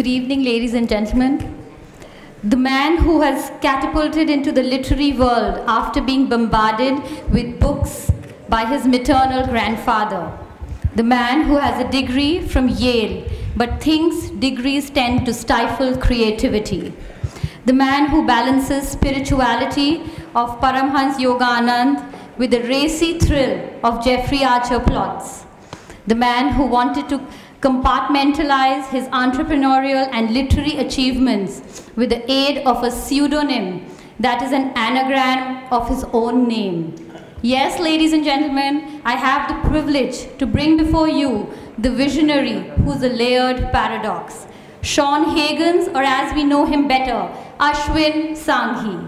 Good evening, ladies and gentlemen. The man who has catapulted into the literary world after being bombarded with books by his maternal grandfather. The man who has a degree from Yale, but thinks degrees tend to stifle creativity. The man who balances spirituality of Paramhans Yoganand with the racy thrill of Jeffrey Archer plots. The man who wanted to compartmentalize his entrepreneurial and literary achievements with the aid of a pseudonym that is an anagram of his own name. Yes, ladies and gentlemen, I have the privilege to bring before you the visionary who's a layered paradox. Sean Higgins, or as we know him better, Ashwin Sanghi.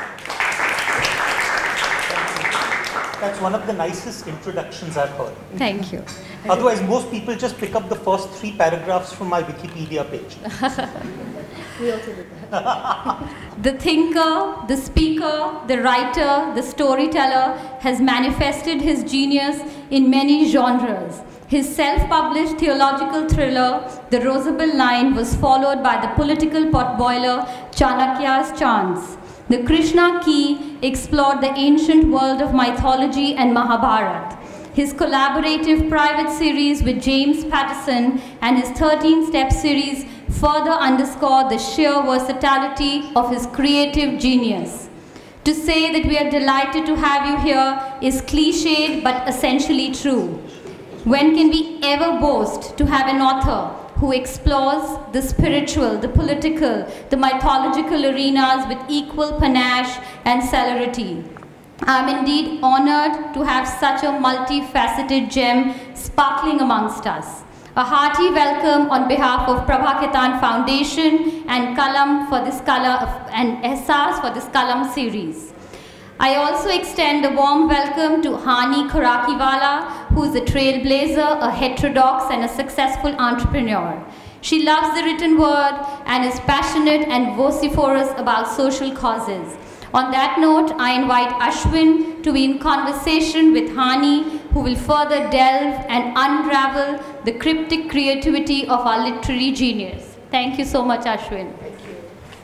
That's one of the nicest introductions I've heard. Thank you. Otherwise, most people just pick up the first 3 paragraphs from my Wikipedia page. We also did that. The thinker, the speaker, the writer, the storyteller has manifested his genius in many genres. His self-published theological thriller, The Rosabelle Line, was followed by the political potboiler Chanakya's Chance. The Krishna Key explored the ancient world of mythology and Mahabharata. His collaborative private series with James Patterson and his 13-step series further underscore the sheer versatility of his creative genius. To say that we are delighted to have you here is cliched but essentially true. When can we ever boast to have an author who explores the spiritual, the political, the mythological arenas with equal panache and celerity? I'm indeed honored to have such a multifaceted gem sparkling amongst us. A hearty welcome on behalf of Prabhaketan Foundation and Kalam for this and Ehsas for this Kalam series. I also extend a warm welcome to Hani Khurakiwala, who is a trailblazer, a heterodox, and a successful entrepreneur. She loves the written word and is passionate and vociferous about social causes. On that note, I invite Ashwin to be in conversation with Hani, who will further delve and unravel the cryptic creativity of our literary genius. Thank you so much, Ashwin. Thank you.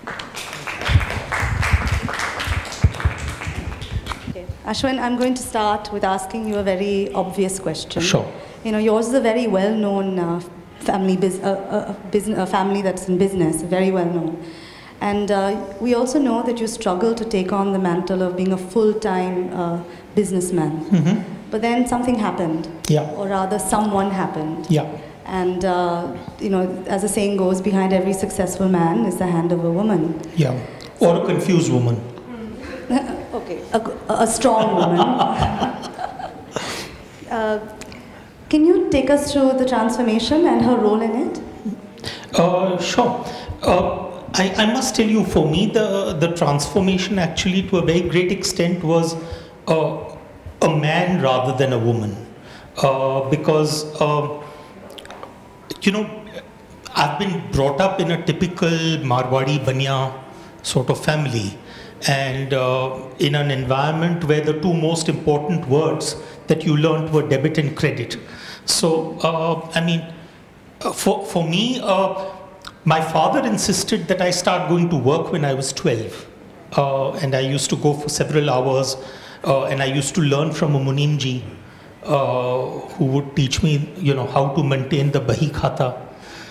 Okay. Ashwin, I'm going to start with asking you a very obvious question. Sure. You know, yours is a very well-known family that's in business, very well-known. And we also know that you struggle to take on the mantle of being a full-time businessman. Mm-hmm. But then something happened. Yeah. Or rather, someone happened. Yeah. And, you know, as the saying goes, behind every successful man is the hand of a woman. Yeah. Or a confused woman. Okay. A strong woman. Can you take us through the transformation and her role in it? Sure. I must tell you, for me, the transformation actually to a very great extent was a man rather than a woman. Because, you know, I've been brought up in a typical Marwadi Banya sort of family, and in an environment where the 2 most important words that you learned were debit and credit. So, I mean, for me, my father insisted that I start going to work when I was 12. And I used to go for several hours, and I used to learn from a Munimji who would teach me, you know, how to maintain the Bahi Khata.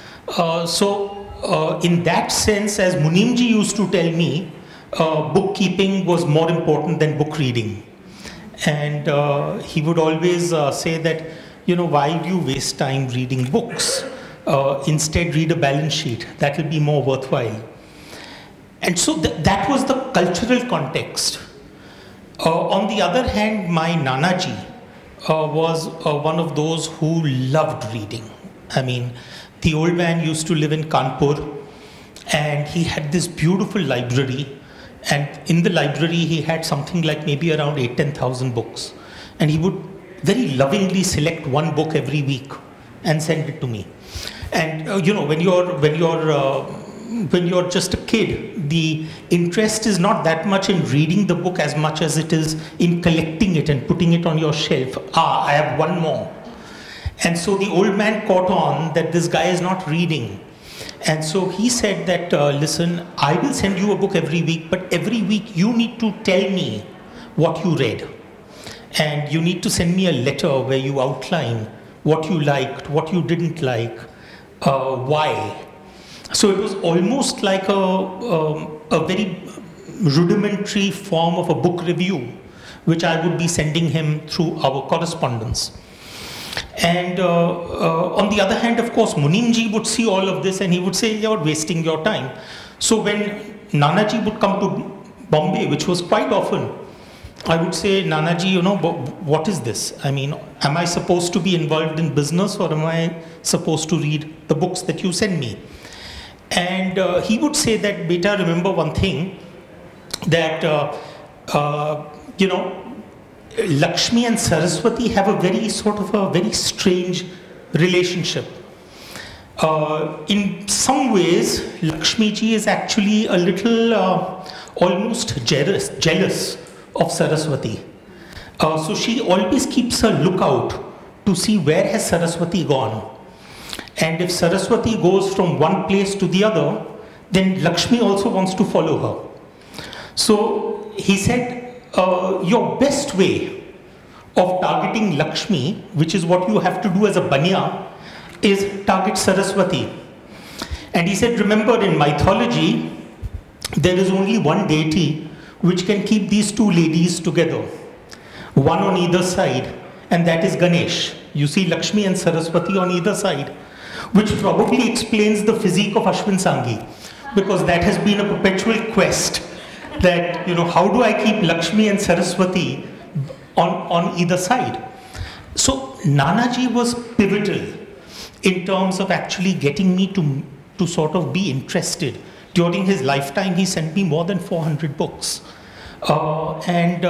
So in that sense, as Munimji used to tell me, bookkeeping was more important than book reading. And he would always say that, you know, why do you waste time reading books? Instead, read a balance sheet. That will be more worthwhile. And so that was the cultural context. On the other hand, my Nanaji was one of those who loved reading. I mean, the old man used to live in Kanpur, and he had this beautiful library. And in the library, he had something like maybe around 8,000-10,000 books. And he would very lovingly select 1 book every week and send it to me. And you know, when you're just a kid, the interest is not that much in reading the book as much as it is in collecting it and putting it on your shelf. Ah, I have 1 more. And so the old man caught on that this guy is not reading. And so he said that, listen, I will send you a book every week, but every week you need to tell me what you read. And you need to send me a letter where you outline what you liked, what you didn't like, why. So it was almost like a very rudimentary form of a book review, which I would be sending him through our correspondence. And on the other hand, of course, Munimji would see all of this and he would say, you're wasting your time. So when Nanaji would come to Bombay, which was quite often, I would say, Nanaji, you know, what is this? I mean, am I supposed to be involved in business, or am I supposed to read the books that you send me? And he would say that, beta, remember one thing, that, you know, Lakshmi and Saraswati have a very strange relationship. In some ways, Lakshmi ji is actually a little almost jealous of Saraswati. So she always keeps a lookout to see where has Saraswati gone. And if Saraswati goes from one place to the other, then Lakshmi also wants to follow her. So he said, your best way of targeting Lakshmi, which is what you have to do as a banya, is target Saraswati. And he said, remember, in mythology, there is only one deity which can keep these two ladies together, one on either side, and that is Ganesh. You see Lakshmi and Saraswati on either side, which probably explains the physique of Ashwin Sanghi, because that has been a perpetual quest that, you know, how do I keep Lakshmi and Saraswati on either side? So Nanaji was pivotal in terms of actually getting me to sort of be interested. During his lifetime, he sent me more than 400 books. Of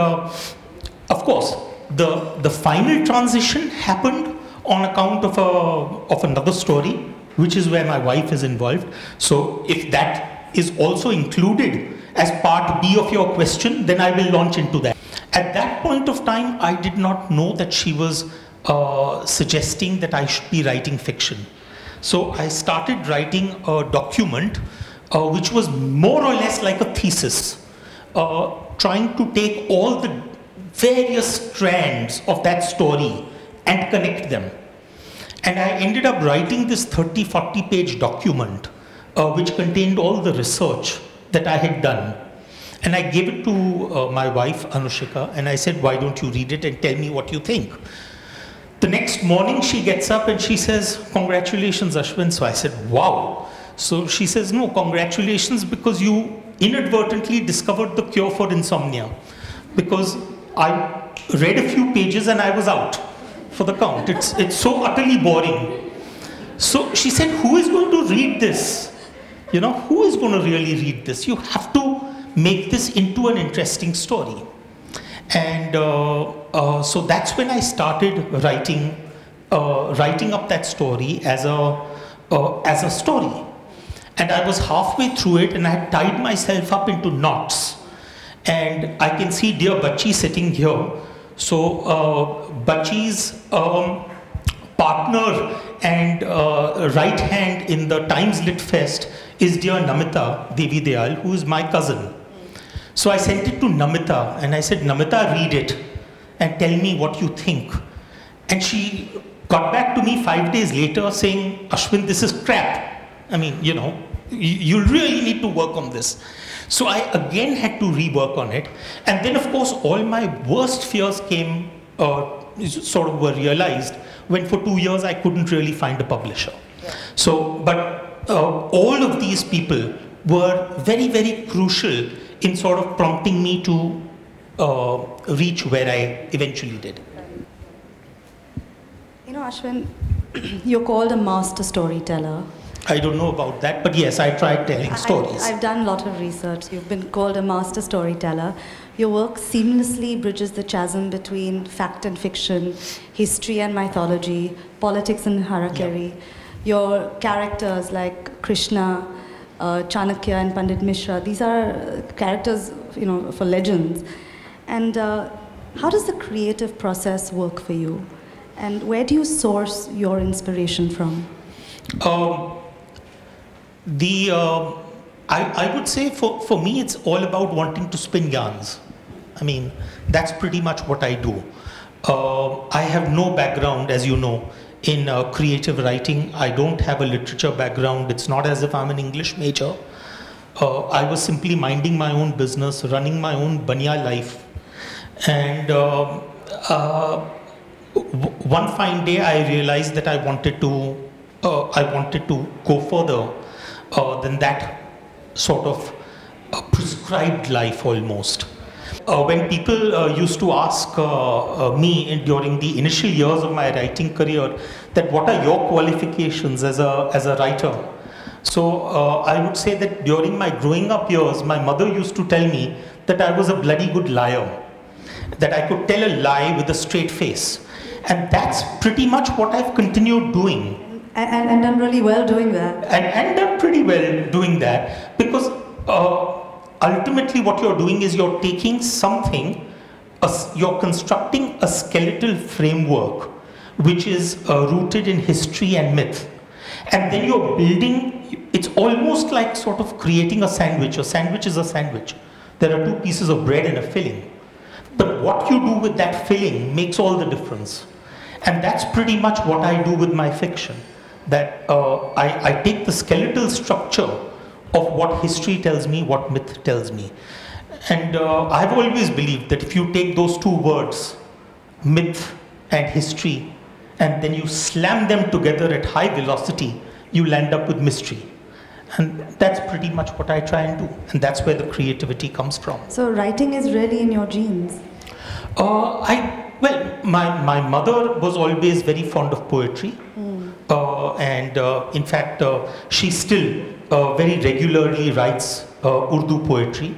course, the final transition happened on account of another story, which is where my wife is involved. So if that is also included as part B of your question, then I will launch into that. At that point of time, I did not know that she was suggesting that I should be writing fiction. So I started writing a document which was more or less like a thesis, trying to take all the various strands of that story and connect them. And I ended up writing this 30-40 page document which contained all the research that I had done. And I gave it to my wife, Anushika, and I said, why don't you read it and tell me what you think? The next morning she gets up and she says, congratulations, Ashwin. So I said, wow. So she says, no, congratulations, because you inadvertently discovered the cure for insomnia. Because I read a few pages and I was out for the count. It's so utterly boring. So she said, who is going to read this? You know, who is going to really read this? You have to make this into an interesting story. And so that's when I started writing up that story as a story. And I was halfway through it and I had tied myself up into knots. And I can see dear Bachi sitting here. So Bachi's partner and right hand in the Times Lit Fest is dear Namita Devi Dayal, who is my cousin. So I sent it to Namita and I said, Namita, read it and tell me what you think. And she got back to me 5 days later saying, Ashwin, this is crap. I mean, you know, you really need to work on this. So I again had to rework on it. And then, of course, all my worst fears came, sort of were realized when for 2 years I couldn't really find a publisher. Yeah. So, but all of these people were very, very crucial in sort of prompting me to reach where I eventually did. You know, Ashwin, you're called a master storyteller. I don't know about that, but yes, I tried telling stories. I've done a lot of research. You've been called a master storyteller. Your work seamlessly bridges the chasm between fact and fiction, history and mythology, politics and harakiri. Yeah. Your characters like Krishna, Chanakya and Pandit Mishra, these are characters, you know, for legends. And how does the creative process work for you? And where do you source your inspiration from? I would say for me, it's all about wanting to spin yarns. I mean, that's pretty much what I do. I have no background, as you know, in creative writing. I don't have a literature background. It's not as if I'm an English major. I was simply minding my own business, running my own banya life. And one fine day, I realized that I wanted to go further than that sort of prescribed life almost. When people used to ask me during the initial years of my writing career that what are your qualifications as a writer? So I would say that during my growing up years, my mother used to tell me that I was a bloody good liar, that I could tell a lie with a straight face. And that's pretty much what I've continued doing. And done really well doing that. And done pretty well doing that, because ultimately what you're doing is you're taking something, you're constructing a skeletal framework which is rooted in history and myth. And then you're building, it's almost like sort of creating a sandwich. A sandwich is a sandwich. There are two pieces of bread and a filling. But what you do with that filling makes all the difference. And that's pretty much what I do with my fiction. That I take the skeletal structure of what history tells me, what myth tells me. And I've always believed that if you take those two words, myth and history, and then you slam them together at high velocity, you'll end up with mystery. And that's pretty much what I try and do. And that's where the creativity comes from. So writing is really in your genes? Well, my mother was always very fond of poetry. In fact, she still very regularly writes Urdu poetry.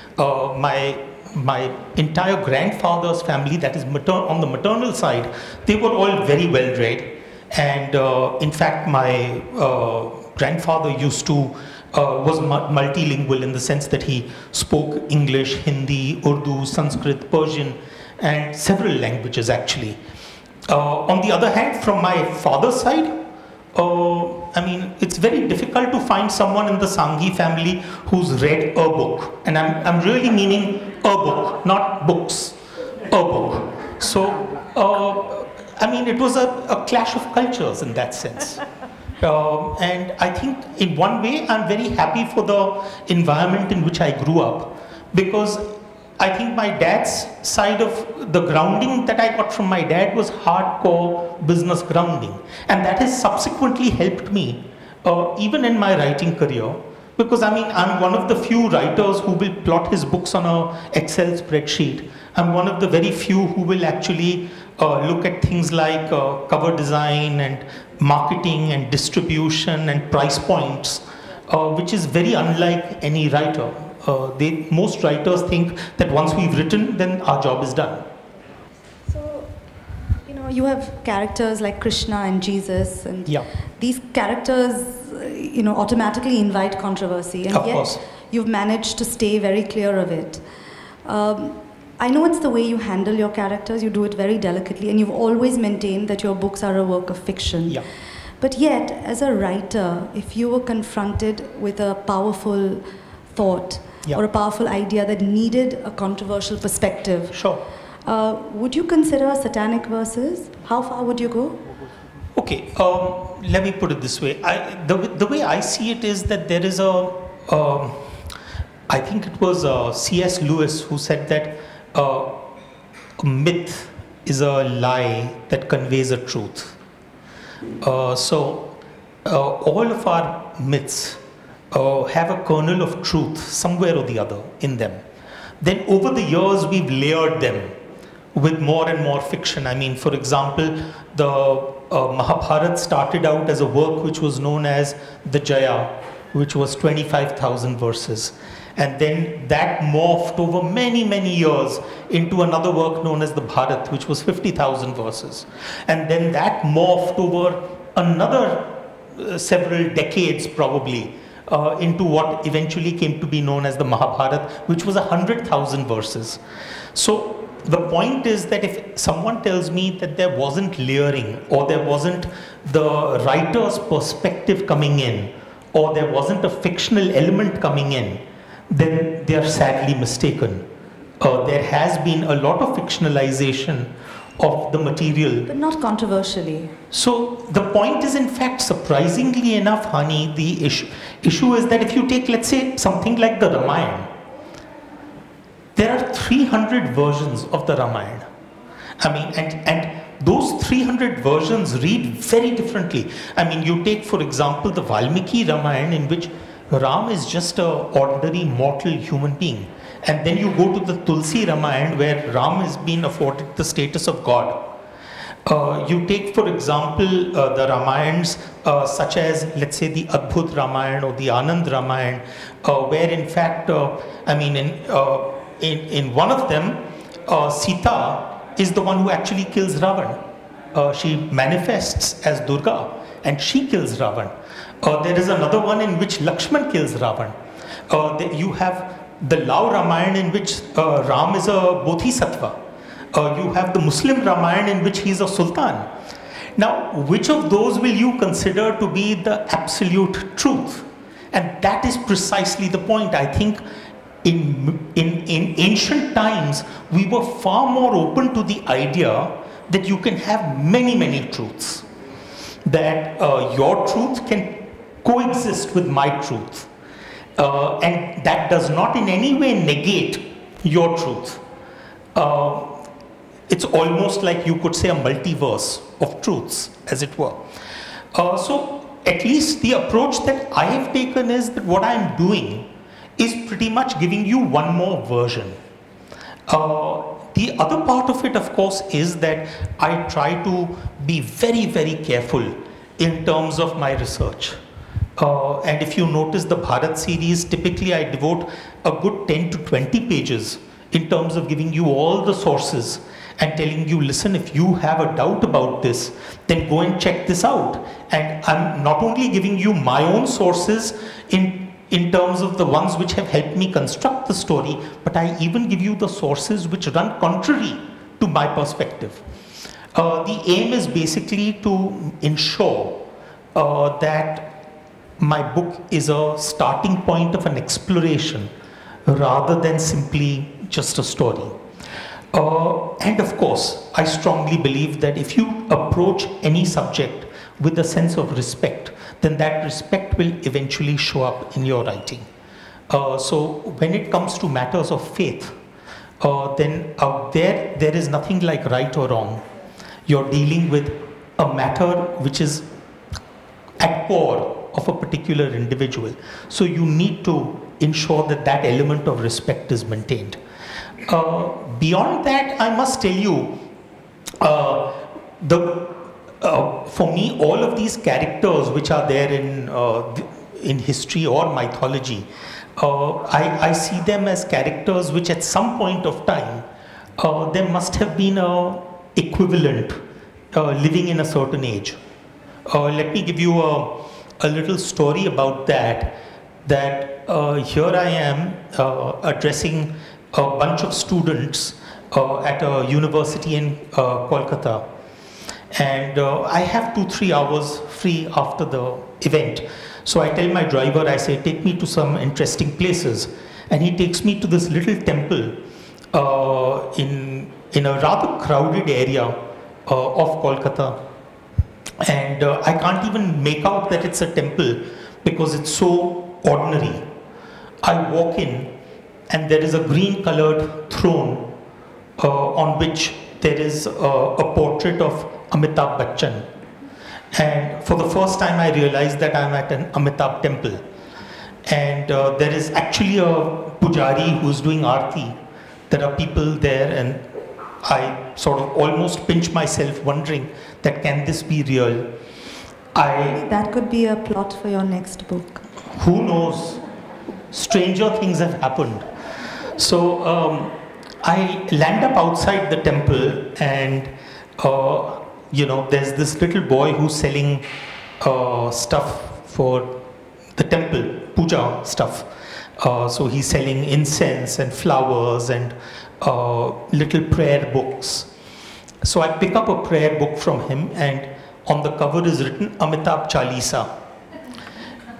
My entire grandfather's family, that is on the maternal side, they were all very well read. And in fact, my grandfather was multilingual in the sense that he spoke English, Hindi, Urdu, Sanskrit, Persian, and several languages actually. On the other hand, from my father's side, I mean, it's very difficult to find someone in the Sanghi family who's read a book. And I'm really meaning a book, not books, a book. So, I mean, it was a clash of cultures in that sense. And I think in one way, I'm very happy for the environment in which I grew up, because I think my dad's side of the grounding that I got from my dad was hardcore business grounding. And that has subsequently helped me, even in my writing career, because I mean, I'm one of the few writers who will plot his books on an Excel spreadsheet. I'm one of the very few who will actually look at things like cover design and marketing and distribution and price points, which is very unlike any writer. Most writers think that once we've written, then our job is done. So, you know, you have characters like Krishna and Jesus, and yeah. These characters, you know, automatically invite controversy, and of yet course. You've managed to stay very clear of it. I know it's the way you handle your characters, you do it very delicately, and you've always maintained that your books are a work of fiction. Yeah. But yet, as a writer, if you were confronted with a powerful thought, yeah, or a powerful idea that needed a controversial perspective, sure, would you consider satanic verses? How far would you go? Okay, let me put it this way. The way I see it is that there is I think it was C.S. Lewis who said that a myth is a lie that conveys a truth. So all of our myths have a kernel of truth somewhere or the other in them. Then over the years we've layered them with more and more fiction. I mean, for example, the Mahabharata started out as a work which was known as the Jaya, which was 25,000 verses. And then that morphed over many, many years into another work known as the Bharat, which was 50,000 verses. And then that morphed over another several decades probably into what eventually came to be known as the Mahabharata, which was 100,000 verses. So the point is that if someone tells me that there wasn't layering or there wasn't the writer's perspective coming in, or there wasn't a fictional element coming in, then they are sadly mistaken. There has been a lot of fictionalization of the material. But not controversially. So the point is, in fact, surprisingly enough, Hani, the issue is that if you take, let's say, something like the Ramayana, there are 300 versions of the Ramayana. I mean, and those 300 versions read very differently. I mean, you take, for example, the Valmiki Ramayana, in which Ram is just an ordinary mortal human being. And then you go to the Tulsi Ramayana, where Ram has been afforded the status of God. You take, for example, the Ramayans such as, let's say, the Adbhut Ramayana or the Anand Ramayana, where in fact, I mean, in one of them, Sita is the one who actually kills Ravan. She manifests as Durga and she kills Ravan. There is another one in which Lakshman kills Ravan. You have the Lao Ramayana, in which Ram is a Bodhisattva. You have the Muslim Ramayana, in which he is a Sultan. Now, which of those will you consider to be the absolute truth? And that is precisely the point. I think in ancient times, we were far more open to the idea that you can have many, many truths. That your truth can coexist with my truth. And that does not in any way negate your truth. It's almost like you could say a multiverse of truths, as it were. So at least the approach that I have taken is that what I'm doing is pretty much giving you one more version. The other part of it, of course, is that I try to be very, very careful in terms of my research. And if you notice the Bharat series, typically I devote a good 10 to 20 pages in terms of giving you all the sources and telling you, listen, if you have a doubt about this, then go and check this out. And I'm not only giving you my own sources in terms of the ones which have helped me construct the story, but I even give you the sources which run contrary to my perspective. The aim is basically to ensure that my book is a starting point of an exploration rather than simply just a story. And of course, I strongly believe that if you approach any subject with a sense of respect, then that respect will eventually show up in your writing. So when it comes to matters of faith, then out there is nothing like right or wrong. You're dealing with a matter which is at core of a particular individual. So you need to ensure that that element of respect is maintained. Beyond that, I must tell you, for me, all of these characters which are there in history or mythology, I see them as characters which at some point of time, there must have been an equivalent living in a certain age. Let me give you a little story about that. Here I am addressing a bunch of students at a university in Kolkata. And I have 2-3 hours free after the event. So I tell my driver, I say, take me to some interesting places. And he takes me to this little temple in a rather crowded area of Kolkata. And I can't even make out that it's a temple because it's so ordinary. I walk in and there is a green colored throne on which there is a portrait of Amitabh Bachchan. And for the first time I realized that I'm at an Amitabh temple. And there is actually a pujari who's doing aarti. There are people there and I sort of almost pinch myself wondering that can this be real? That could be a plot for your next book. Who knows? Stranger things have happened. So I land up outside the temple and you know, there's this little boy who's selling stuff for the temple, puja stuff. So he's selling incense and flowers and little prayer books. So I pick up a prayer book from him and on the cover is written Amitabh Chalisa.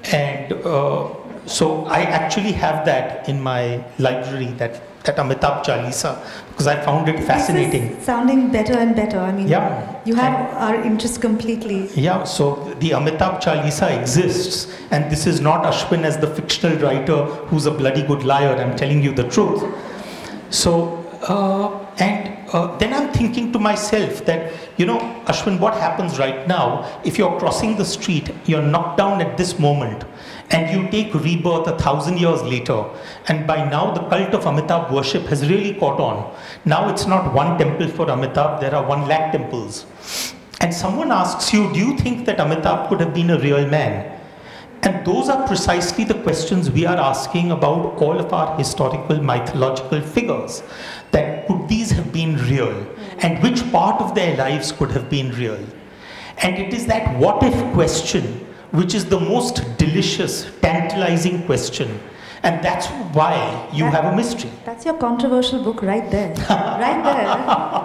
And so I actually have that in my library, that Amitabh Chalisa, because I found it fascinating. This is sounding better and better. I mean, Yeah. you have our interest completely. Yeah, so the Amitabh Chalisa exists, and this is not Ashwin as the fictional writer who's a bloody good liar. I'm telling you the truth. So, then I'm thinking to myself that, Ashwin, what happens right now, if you're crossing the street, you're knocked down at this moment, and you take rebirth 1,000 years later, and by now the cult of Amitabh worship has really caught on. Now it's not one temple for Amitabh, there are 1 lakh temples. And someone asks you, do you think that Amitabh could have been a real man? And those are precisely the questions we are asking about all of our historical mythological figures. That could these have been real? And which part of their lives could have been real? And it is that what if question which is the most delicious, tantalizing question. And that's why you have a mystery. That's your controversial book right there. Right there.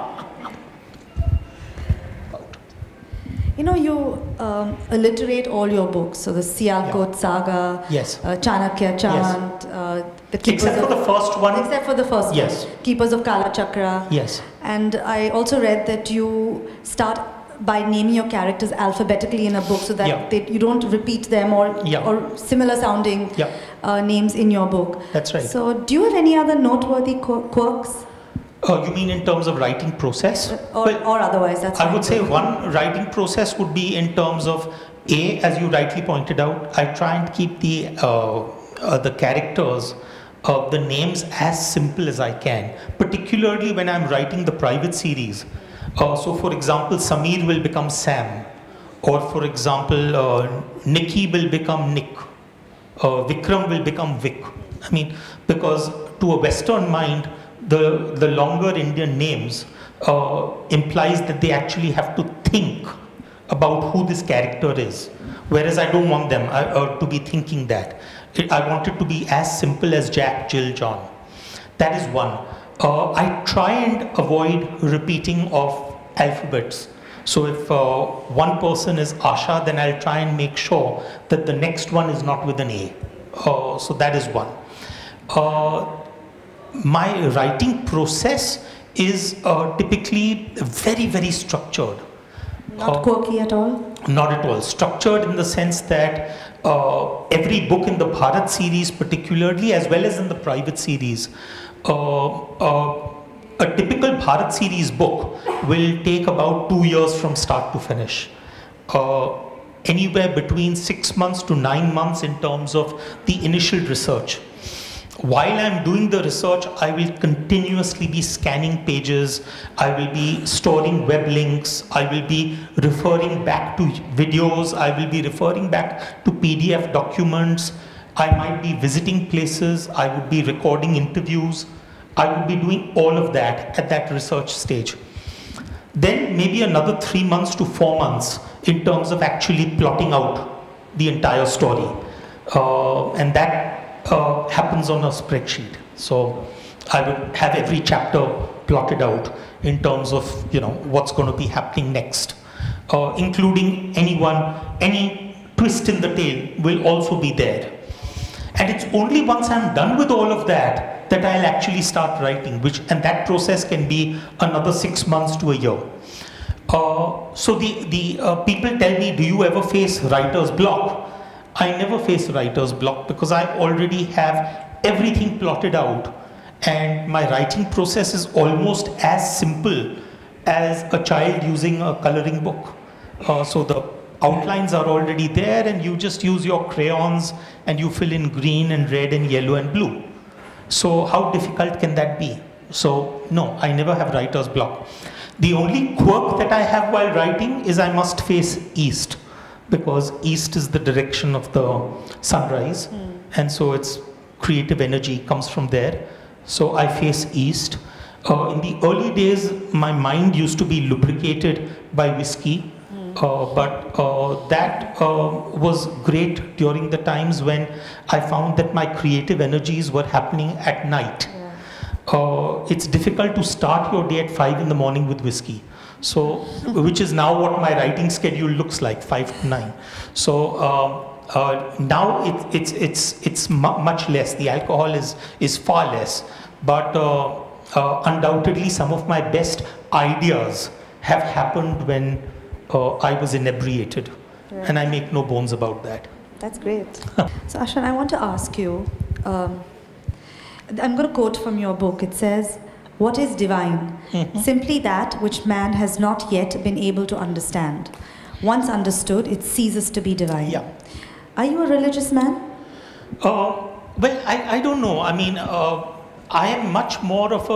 You alliterate all your books. So the Sialkot Saga, yes. Chanakya Chant, yes. the Keepers Except for the first one. Except for the first yes. one. Keepers of Kala Chakra. Yes. And I also read that you start by naming your characters alphabetically in a book so that you don't repeat them or similar sounding names in your book. That's right. So do you have any other noteworthy quirks? You mean in terms of writing process? Or otherwise, that's I would say one writing process would be in terms of, as you rightly pointed out, I try and keep the characters, the names as simple as I can, particularly when I'm writing the private series. So for example, Samir will become Sam, or for example, Nikki will become Nick, Vikram will become Vic. I mean, because to a Western mind, the longer Indian names implies that they actually have to think about who this character is. Whereas I don't want them to be thinking that. I want it to be as simple as Jack, Jill, John. That is one. I try and avoid repeating of alphabets. So if one person is Asha, then I'll try and make sure that the next one is not with an A. So that is one. My writing process is typically very, very structured. Not quirky at all? Not at all. Structured in the sense that every book in the Bharat series particularly, as well as in the private series, a typical Bharat series book will take about 2 years from start to finish. Anywhere between 6 months to 9 months in terms of the initial research. While I'm doing the research, I will continuously be scanning pages, I will be storing web links, I will be referring back to videos, I will be referring back to PDF documents, I might be visiting places, I would be recording interviews, I would be doing all of that at that research stage. Then maybe another 3 months to 4 months in terms of actually plotting out the entire story. And that happens on a spreadsheet. So I would have every chapter plotted out in terms of what's going to be happening next, including any twist in the tale will also be there. And it's only once I'm done with all of that that I'll actually start writing, and that process can be another 6 months to a year. So the people tell me, do you ever face writer's block? I never face writer's block because I already have everything plotted out, and my writing process is almost as simple as a child using a coloring book. So the outlines are already there and you just use your crayons and you fill in green and red and yellow and blue. So how difficult can that be? So no, I never have writer's block. The only quirk that I have while writing is I must face east, because east is the direction of the sunrise, and so its creative energy comes from there. So I face east. In the early days, my mind used to be lubricated by whiskey, but that was great during the times when I found that my creative energies were happening at night. It's difficult to start your day at 5 in the morning with whiskey. So, which is now what my writing schedule looks like, 5 to 9. So, now it's much less. The alcohol is far less, but undoubtedly some of my best ideas have happened when I was inebriated, Right. and I make no bones about that. That's great. So Ashwin, I want to ask you, I'm going to quote from your book. It says, "What is divine? Simply that which man has not yet been able to understand. Once understood, it ceases to be divine." Yeah. Are you a religious man? Well, I don't know. I mean, I'm much more of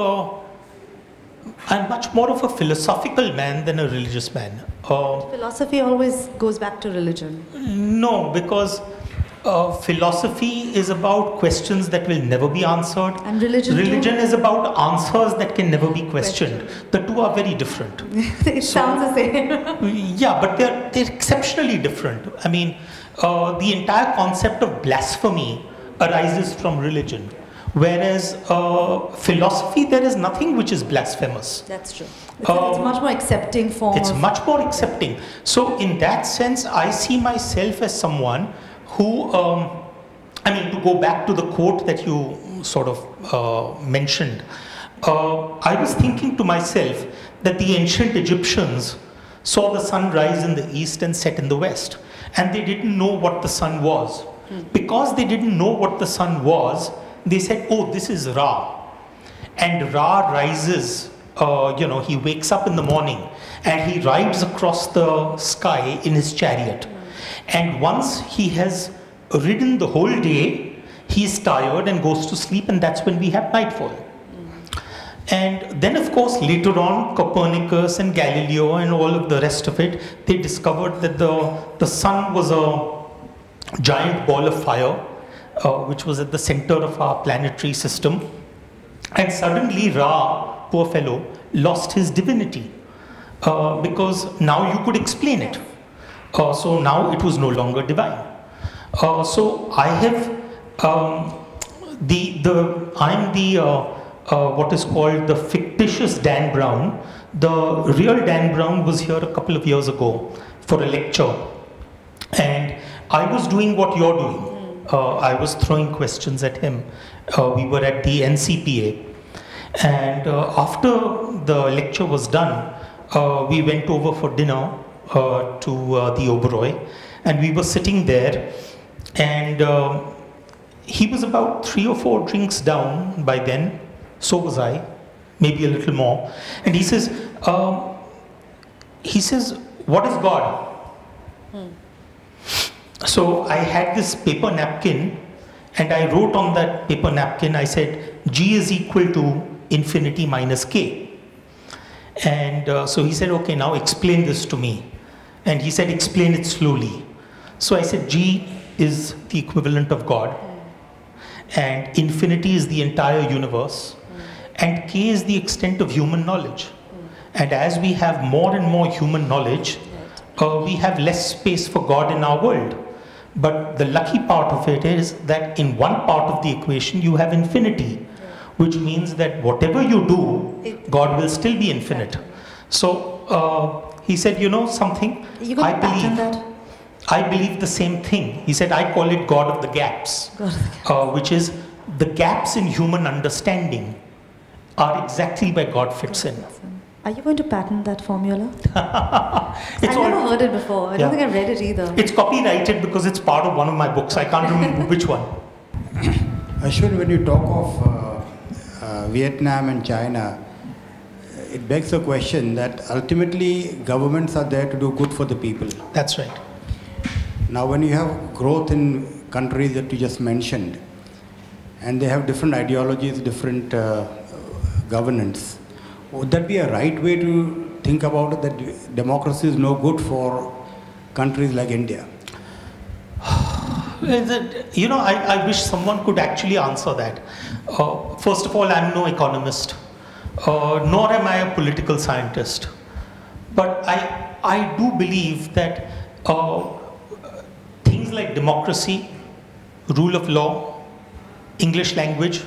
a philosophical man than a religious man. Philosophy always goes back to religion. No, because philosophy is about questions that will never be answered. And religion too? Religion is about answers that can never be questioned. The two are very different. It sounds the same. Yeah, but they're exceptionally different. I mean, the entire concept of blasphemy arises from religion. Whereas philosophy, there is nothing which is blasphemous. That's true. It's a much more accepting form. It's much more accepting. So in that sense, I see myself as someone who, I mean, to go back to the quote that you sort of mentioned, I was thinking to myself that the ancient Egyptians saw the sun rise in the east and set in the west, and they didn't know what the sun was. Because they didn't know what the sun was, they said, oh, this is Ra. And Ra rises, he wakes up in the morning and he rides across the sky in his chariot. And once he has ridden the whole day, he is tired and goes to sleep, and that's when we have nightfall. And then, of course, later on, Copernicus and Galileo and all of the rest of it, they discovered that the sun was a giant ball of fire, which was at the center of our planetary system. And suddenly Ra, poor fellow, lost his divinity because now you could explain it. So now it was no longer divine. So I have I'm the what is called the fictitious Dan Brown. The real Dan Brown was here a couple of years ago for a lecture, and I was doing what you're doing. I was throwing questions at him. We were at the NCPA, and after the lecture was done, we went over for dinner to the Oberoi, and we were sitting there, and he was about 3 or 4 drinks down by then. So was I, maybe a little more. And he says, "What is God?" So I had this paper napkin, and I wrote on that paper napkin, I said, G is equal to infinity minus K. And so he said, okay, now explain this to me. And he said, explain it slowly. So I said, G is the equivalent of God, and infinity is the entire universe, and K is the extent of human knowledge. And as we have more and more human knowledge, we have less space for God in our world. But the lucky part of it is that in one part of the equation you have infinity, which means that whatever you do, God will still be infinite. So he said, you know something, I believe the same thing. He said, I call it God of the gaps, which is the gaps in human understanding are exactly where God fits in. Are you going to patent that formula? I've never heard it before. I don't think I've read it either. It's copyrighted because it's part of one of my books. I can't remember which one. Ashwin, when you talk of Vietnam and China, it begs the question that ultimately governments are there to do good for the people. That's right. Now, when you have growth in countries that you just mentioned, and they have different ideologies, different governance, would that be a right way to think about it, that democracy is no good for countries like India? You know, I wish someone could actually answer that. First of all, I'm no economist, nor am I a political scientist. But I do believe that things like democracy, rule of law, English language,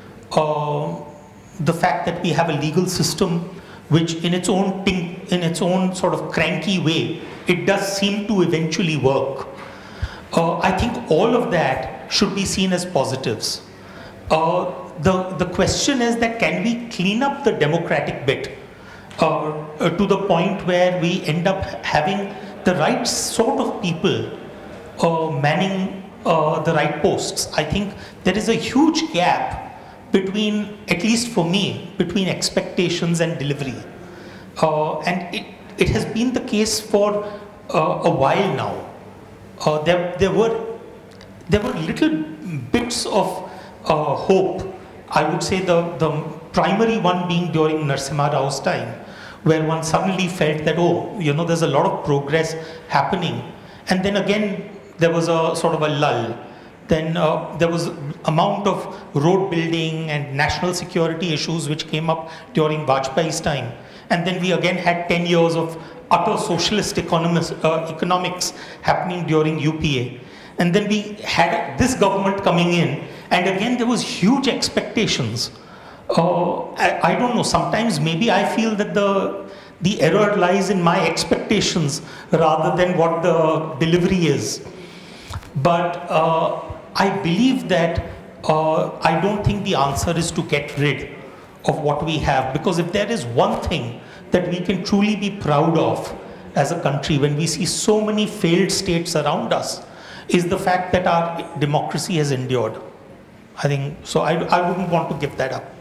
the fact that we have a legal system which in its own sort of cranky way, it does seem to eventually work. I think all of that should be seen as positives. The question is that can we clean up the democratic bit to the point where we end up having the right sort of people manning the right posts. I think there is a huge gap between, at least for me, between expectations and delivery. And it has been the case for a while now. There were little bits of hope. I would say the primary one being during Narasimha Rao's time, where one suddenly felt that, oh, there's a lot of progress happening. And then again, there was a sort of a lull. Then there was amount of road building and national security issues which came up during Vajpayee's time. And then we again had 10 years of utter socialist economics happening during UPA. And then we had this government coming in, and again there was huge expectations. I don't know, sometimes maybe I feel that the error lies in my expectations rather than what the delivery is. But I believe that I don't think the answer is to get rid of what we have, because if there is one thing that we can truly be proud of as a country when we see so many failed states around us, is the fact that our democracy has endured. I think, so I wouldn't want to give that up.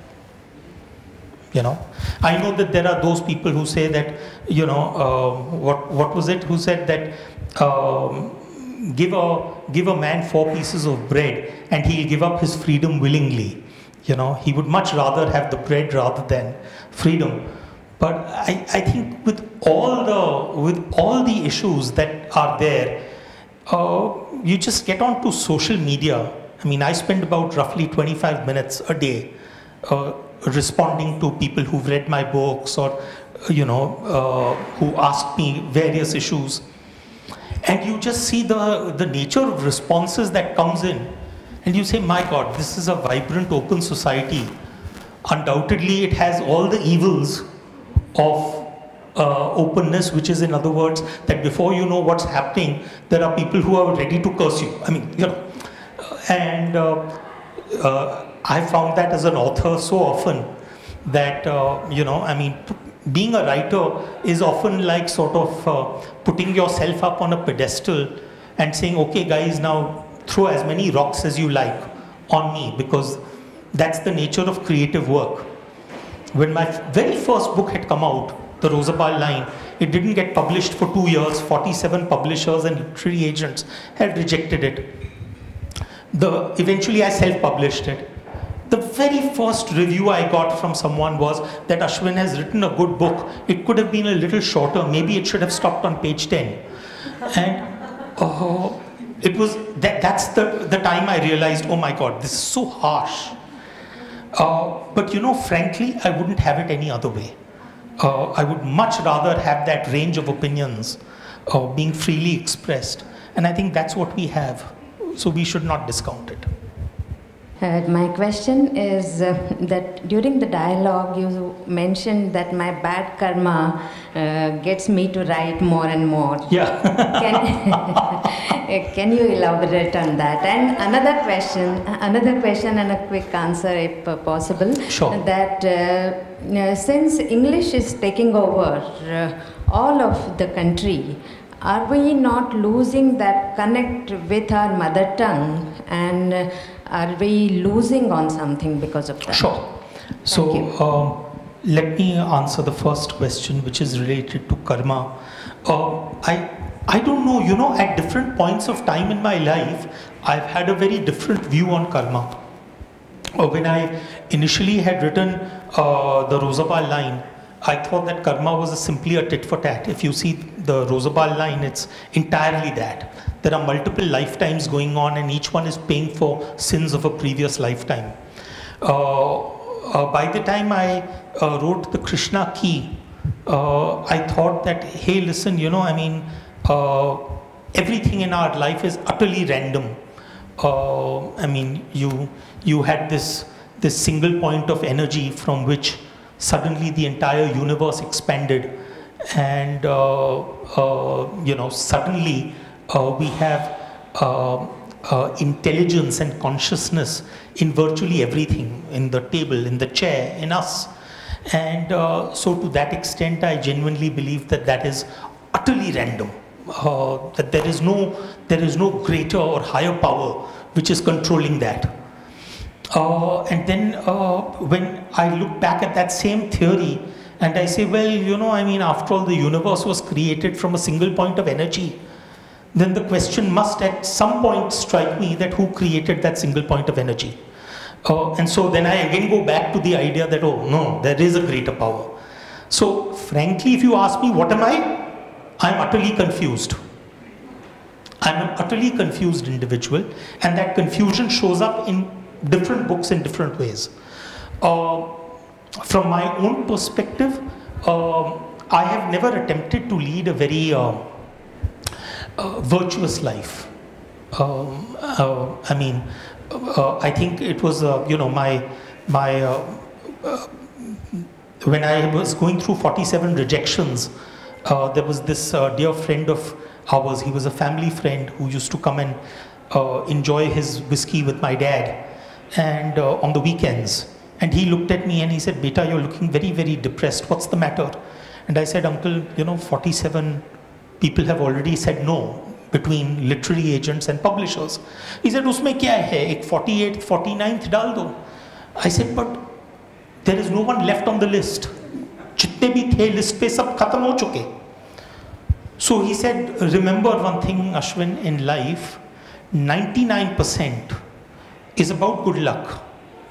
I know that there are those people who say that, what was it, who said that give a man 4 pieces of bread and he'll give up his freedom willingly. He would much rather have the bread rather than freedom. But I think with all the issues that are there, you just get onto social media. I mean, I spend about roughly 25 minutes a day responding to people who've read my books or, who ask me various issues. And you just see the nature of responses that comes in. And you say, my God, this is a vibrant, open society. Undoubtedly, it has all the evils of openness, which is, in other words, that before you know what's happening, there are people who are ready to curse you. I mean, and I found that as an author so often that, being a writer is often like sort of putting yourself up on a pedestal and saying, okay guys, now throw as many rocks as you like on me, because that's the nature of creative work. When my very first book had come out, The Rosabal Line, it didn't get published for 2 years. 47 publishers and literary agents had rejected it. Eventually I self-published it. The very first review I got from someone was that Ashwin has written a good book. It could have been a little shorter. Maybe it should have stopped on page 10. And it was that's the time I realized, oh my God, this is so harsh. But frankly, I wouldn't have it any other way. I would much rather have that range of opinions being freely expressed. And I think that's what we have. So we should not discount it. My question is that during the dialogue you mentioned that my bad karma gets me to write more and more. Yeah. Can you elaborate on that? And another question and a quick answer if possible. Sure. That since English is taking over all of the country, are we not losing that connect with our mother tongue, and are we losing on something because of that? Sure. So let me answer the first question, which is related to karma. I don't know, at different points of time in my life, I've had a very different view on karma. When I initially had written the Rosabal Line, I thought that karma was simply a tit for tat. If you see the Rosabal Line, it's entirely that. There are multiple lifetimes going on and each one is paying for sins of a previous lifetime. By the time I wrote the Krishna Key, I thought that, hey, listen, everything in our life is utterly random. You had this single point of energy from which suddenly the entire universe expanded, and suddenly we have intelligence and consciousness in virtually everything, in the table, in the chair, in us. And so to that extent, I genuinely believe that that is utterly random, that there is no greater or higher power which is controlling that. And then when I look back at that same theory and I say, well, you know, I mean, after all, the universe was created from a single point of energy, then the question must at some point strike me that who created that single point of energy? And so then I again go back to the idea that, oh no, there is a greater power. So frankly, if you ask me, what am I? I'm utterly confused. I'm an utterly confused individual, and that confusion shows up in different books in different ways. From my own perspective, I have never attempted to lead a very virtuous life. I mean, I think it was, you know, when I was going through 47 rejections, there was this dear friend of ours. He was a family friend who used to come and enjoy his whiskey with my dad, and on the weekends. And he looked at me and he said, "Beta, you're looking very, very depressed. What's the matter?" And I said, "Uncle, you know, 47 people have already said no, between literary agents and publishers." He said, "Usme kya hai? Ek 48th, 49th dal do." I said, "But there is no one left on the list. Jitne bhi the list pe sab khatam ho chuke." So he said, "Remember one thing, Ashwin, in life, 99% is about good luck."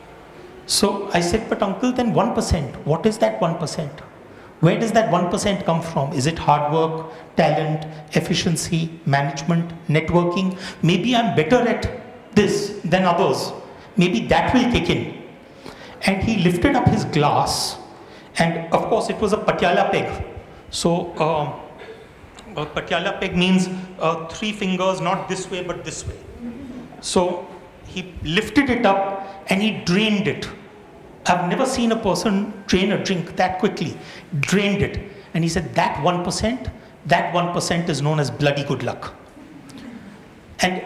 So I said, "But uncle, then 1%, what is that 1%? Where does that 1% come from? Is it hard work, talent, efficiency, management, networking? Maybe I'm better at this than others. Maybe that will kick in." And he lifted up his glass, and of course it was a Patiala peg. So a Patiala peg means 3 fingers, not this way but this way. So he lifted it up and he drained it. I've never seen a person drain a drink that quickly. Drained it. And he said, that 1% is known as bloody good luck. And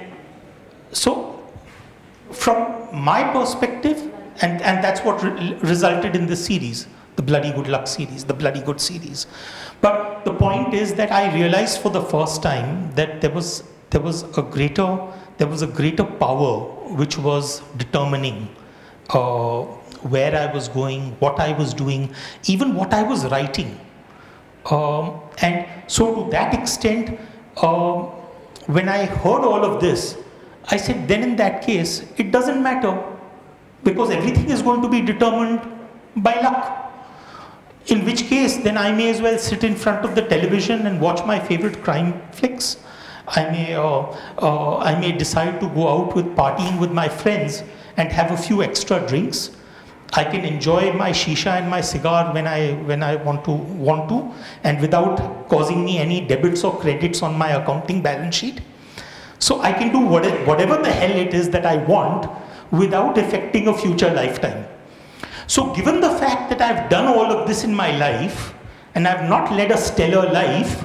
so from my perspective, and that's what resulted in this series, the Bloody Good Luck series, the Bloody Good series. But the point is that I realized for the first time that there was a greater power which was determining where I was going, what I was doing, even what I was writing. And so to that extent, when I heard all of this, I said, then in that case, it doesn't matter, because everything is going to be determined by luck. In which case, then I may as well sit in front of the television and watch my favorite crime flicks. I may decide to go out with partying with my friends and have a few extra drinks. I can enjoy my shisha and my cigar when I want to, and without causing me any debits or credits on my accounting balance sheet. So I can do whatever the hell it is that I want without affecting a future lifetime. So given the fact that I've done all of this in my life and I've not led a stellar life,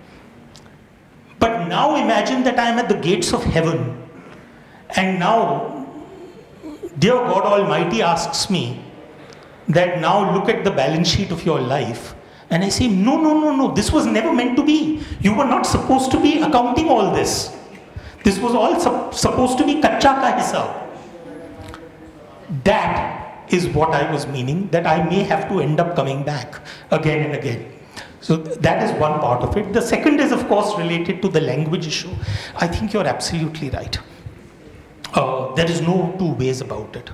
but now imagine that I am at the gates of heaven, and now dear God Almighty asks me that now look at the balance sheet of your life. And I say, no, this was never meant to be. You were not supposed to be accounting all this. This was all supposed to be kacha ka hisab. That is what I was meaning, that I may have to end up coming back again and again. So that is one part of it. The second is, of course, related to the language issue. I think you're absolutely right. There is no two ways about it.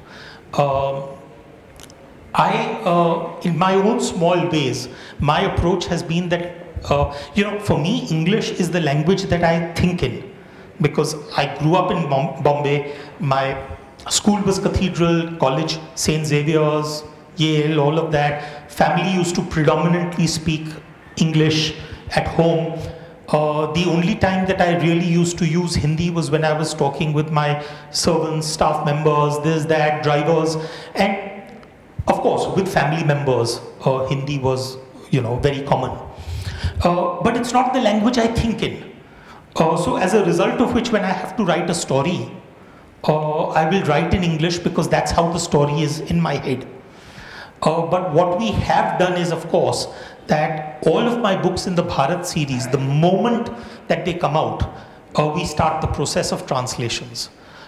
In my own small ways, my approach has been that, for me, English is the language that I think in. Because I grew up in Bombay, my school was Cathedral, college, St. Xavier's, Yale, all of that. Family used to predominantly speak English at home. The only time that I really used to use Hindi was when I was talking with my servants, staff members, this, that, drivers. And of course, with family members, Hindi was, very common. But it's not the language I think in. So as a result of which, when I have to write a story, I will write in English because that's how the story is in my head. But what we have done is, of course, that all of my books in the Bharat series, the moment that they come out, we start the process of translations.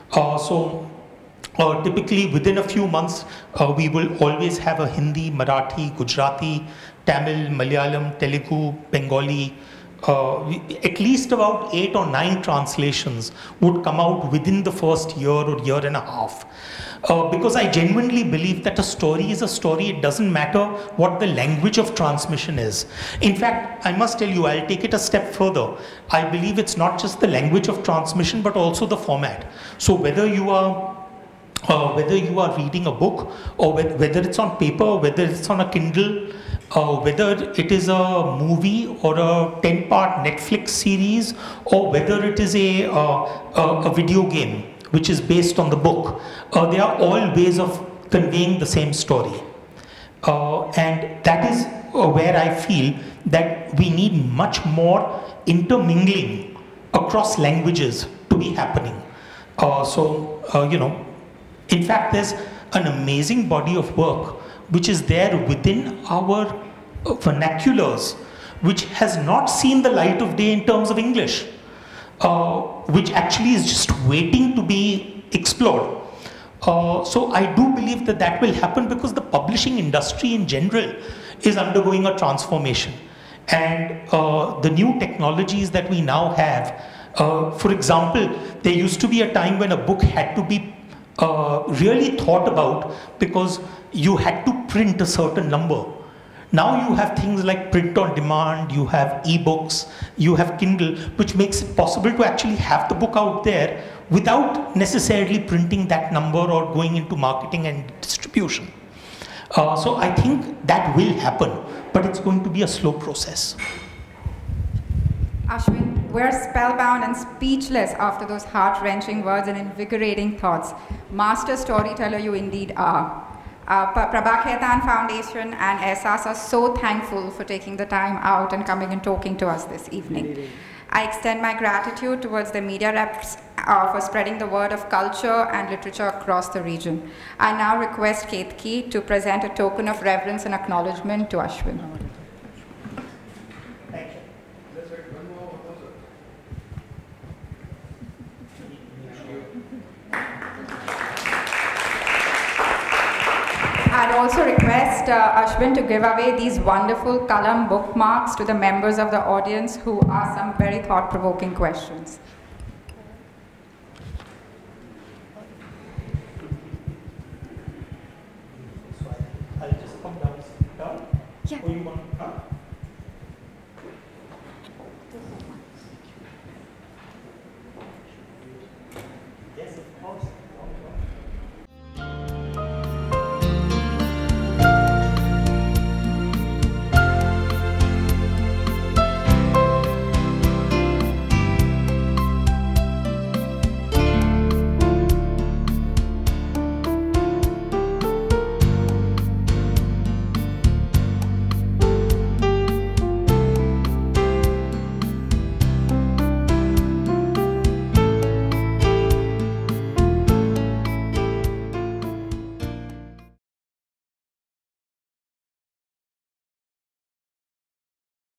Typically within a few months, we will always have a Hindi, Marathi, Gujarati, Tamil, Malayalam, Telugu, Bengali. At least about 8 or 9 translations would come out within the first year or year and a half. Because I genuinely believe that a story is a story. It doesn't matter what the language of transmission is. In fact, I must tell you, I'll take it a step further. I believe it's not just the language of transmission, but also the format. So whether you are reading a book, or whether it's on paper, whether it's on a Kindle, whether it is a movie or a 10-part Netflix series, or whether it is a video game which is based on the book, they are all ways of conveying the same story. And that is where I feel that we need much more intermingling across languages to be happening. In fact, there's an amazing body of work which is there within our vernaculars, which has not seen the light of day in terms of English, which actually is just waiting to be explored. So I do believe that that will happen because the publishing industry in general is undergoing a transformation. And the new technologies that we now have, for example, there used to be a time when a book had to be really thought about because you had to print a certain number. Now you have things like print on demand, you have ebooks, you have Kindle, which makes it possible to actually have the book out there without necessarily printing that number or going into marketing and distribution. So I think that will happen, but it's going to be a slow process. Ashwin, we're spellbound and speechless after those heart-wrenching words and invigorating thoughts. Master storyteller you indeed are. Prabhakhetan Foundation and ESAS are so thankful for taking the time out and coming and talking to us this evening. I extend my gratitude towards the media reps for spreading the word of culture and literature across the region. I now request Ketki to present a token of reverence and acknowledgement to Ashwin. I'd also request Ashwin to give away these wonderful Kalam bookmarks to the members of the audience who ask some very thought-provoking questions. I'll just come down. Yeah. Or you want, Yes, of course.